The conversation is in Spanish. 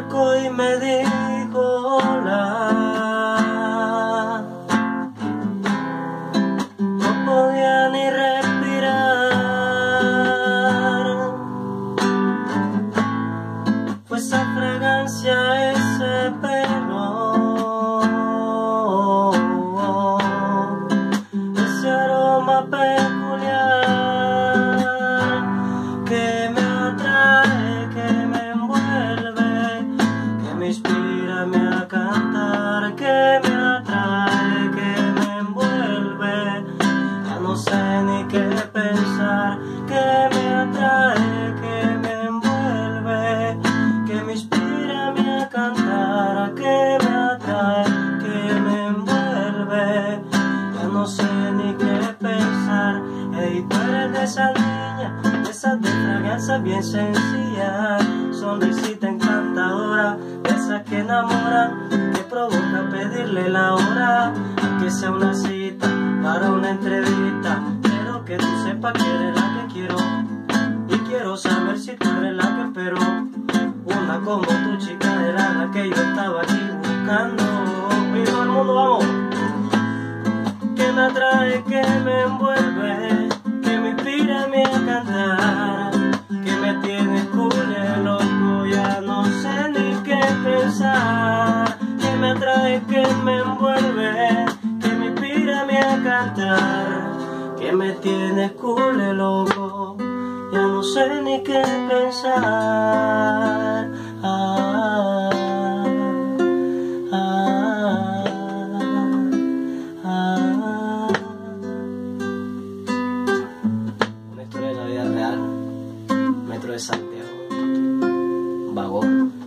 acercó y me dijo hola. No podía ni respirar. Fue esa fragancia, ese pelo, ese aroma peculiar que me atrae, que me envuelve, que me inspira a cantar, que me atrae, que me envuelve. Ya no sé ni qué pensar, que me atrae, que me envuelve, que me inspira a cantar, que me atrae, que me envuelve. Ya no sé ni qué pensar. Ey, tú eres de esa niña, de esas de fragancia bien sencilla, sonrisita encantadora, de esas que enamoran, que provoca pedirle la hora, aunque sea una cita para una entrevista. Quiero que tú sepas que eres la que quiero, y quiero saber si tú eres la que espero. Una como tu chica era la que yo estaba aquí buscando. Viva el mundo, vamos. Que me atrae, que me envuelve, que me inspira a mí a cantar, que me tiene culé loco, ya no sé ni qué pensar. Que me atrae, que me envuelve, que me inspira a mí a cantar, que me tiene culé loco, ya no sé ni qué pensar. Una historia de la vida real, Metro de Santiago, vagón.